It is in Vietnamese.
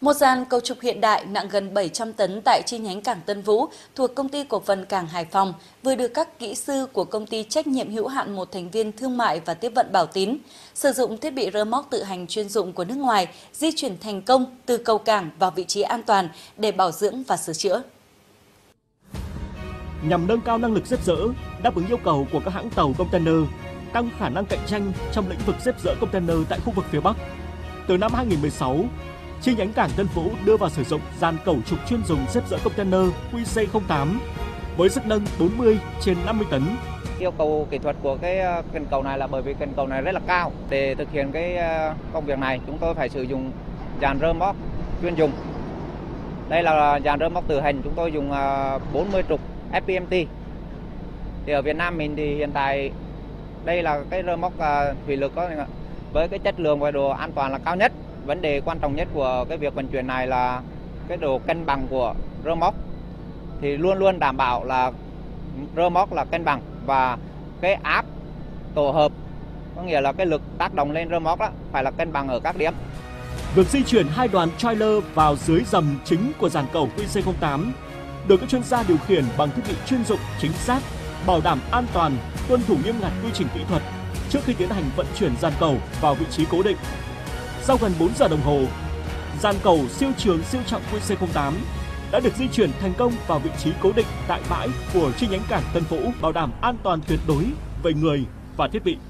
Một dàn cầu trục hiện đại nặng gần 700 tấn tại chi nhánh cảng Tân Vũ thuộc Công ty Cổ phần Cảng Hải Phòng vừa được các kỹ sư của Công ty trách nhiệm hữu hạn một thành viên thương mại và tiếp vận Bảo Tín sử dụng thiết bị rơ moóc tự hành chuyên dụng của nước ngoài di chuyển thành công từ cầu cảng vào vị trí an toàn để bảo dưỡng và sửa chữa. Nhằm nâng cao năng lực xếp dỡ, đáp ứng yêu cầu của các hãng tàu container, tăng khả năng cạnh tranh trong lĩnh vực xếp dỡ container tại khu vực phía Bắc, từ năm 2016, chi nhánh cảng Tân Vũ đưa vào sử dụng dàn cẩu trục chuyên dùng xếp dỡ container QC08 với sức nâng 40/50 tấn. Yêu cầu kỹ thuật của cái cần cầu này là bởi vì cần cầu này rất là cao. Để thực hiện cái công việc này, chúng tôi phải sử dụng dàn rơ moóc chuyên dùng. Đây là dàn rơ moóc tự hành, chúng tôi dùng 40 trục FPMT. Thì ở Việt Nam mình thì hiện tại đây là cái rơ moóc thủy lực với cái chất lượng và độ an toàn là cao nhất. Vấn đề quan trọng nhất của cái việc vận chuyển này là cái độ cân bằng của rơ moóc, thì luôn luôn đảm bảo là rơ moóc là cân bằng và cái áp tổ hợp, có nghĩa là cái lực tác động lên rơ moóc đó phải là cân bằng ở các điểm. Việc di chuyển hai đoàn trailer vào dưới dầm chính của dàn cẩu QC08 được các chuyên gia điều khiển bằng thiết bị chuyên dụng chính xác, bảo đảm an toàn, tuân thủ nghiêm ngặt quy trình kỹ thuật trước khi tiến hành vận chuyển dàn cẩu vào vị trí cố định. Sau gần 4 giờ đồng hồ, dàn cẩu siêu trường siêu trọng QC08 đã được di chuyển thành công vào vị trí cố định tại bãi của chi nhánh cảng Tân Vũ, bảo đảm an toàn tuyệt đối về người và thiết bị.